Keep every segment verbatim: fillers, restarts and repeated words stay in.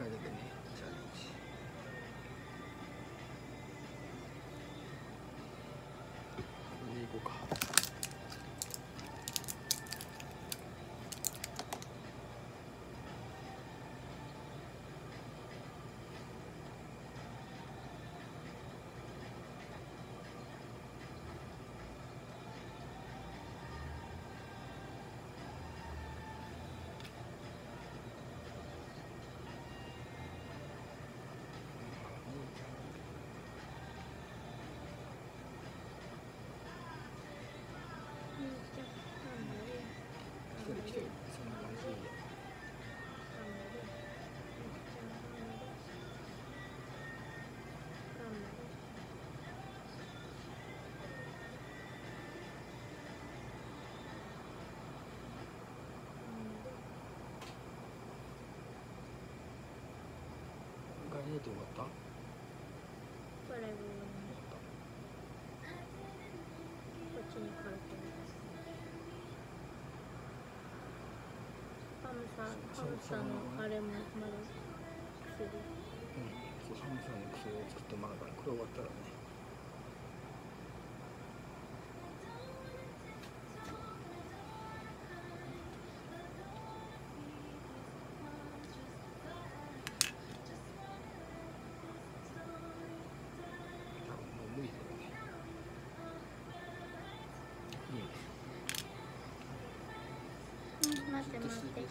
回だけねチャレンジ。これでいこうか。来てる来てる、そんな感じで。ガイネートよかった？ これもこっちに書いてます。ハムさん、ハムさんのあれもまだ薬。 うん、そう、ハムさんの薬を作ってもらうから、これ終わったらね。多分もう無理だよね。いいです。 うん、待って待って待って待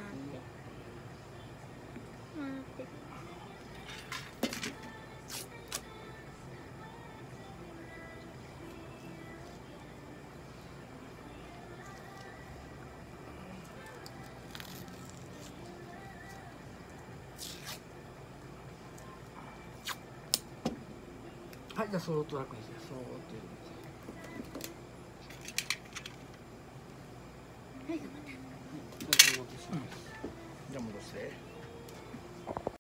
って。 はい、じゃあそーっと楽にして、そーっと入れてください。